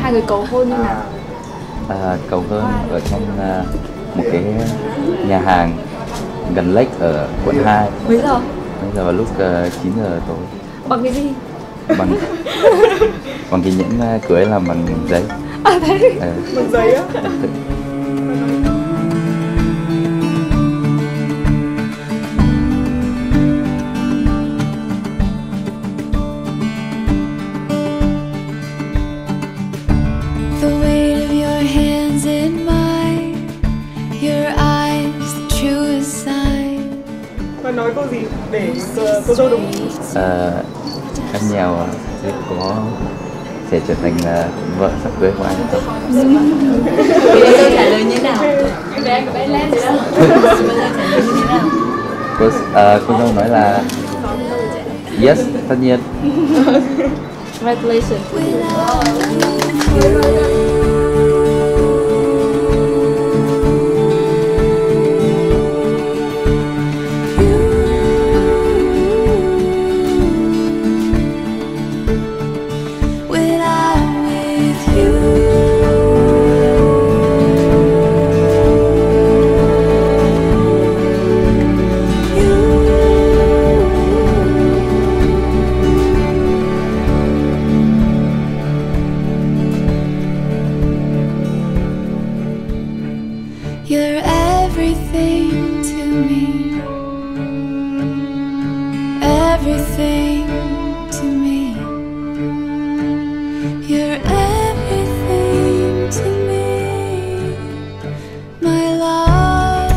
Hai người cầu hôn như nào? Cầu hôn ở trong một cái nhà hàng gần Lake ở quận 2. Mấy giờ? Bây giờ vào lúc 9 giờ tối. Bằng cái gì? Bằng bằng cái nhẫn cưới làm bằng giấy. À thế? Bằng giấy á? The weight of your hands in mine, your eyes the truest sign. Và nói câu gì để cô dâu đồng ý? Em nghèo sẽ trở thành vợ sắp cưới của anh không? Tôi trả lời như thế nào? Bé lên gì đâu. Trả lời như thế nào? Cô dâu nói là yes, tất nhiên. Congratulations. You're everything to me, everything to me. You're everything to me, my love.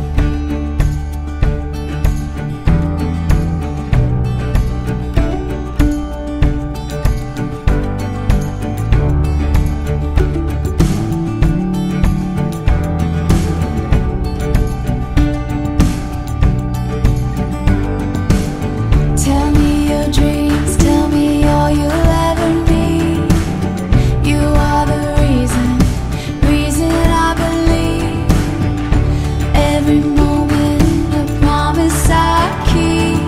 Tell me your dreams, tell me all you'll ever need. You are the reason I believe. Every moment a promise I keep.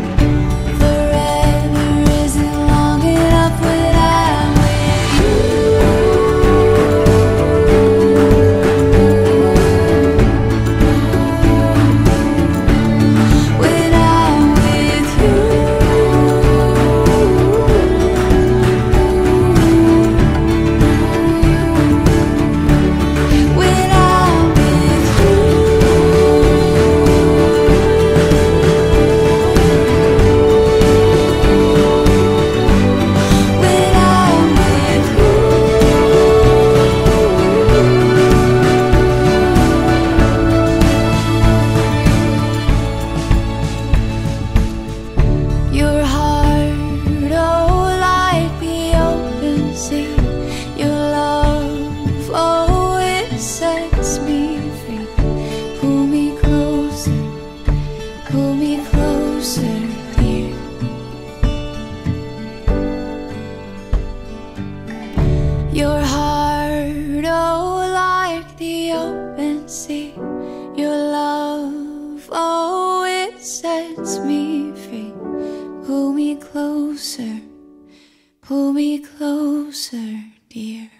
Forever isn't long enough when I'm with you. When I'm with you. When I'm with you. When I'm with you. Your heart, oh, like the open sea. Your love, oh, it sets me free. Pull me closer, dear. Your heart, oh, like the open sea. Your love, oh, it sets me free. Pull me closer, dear.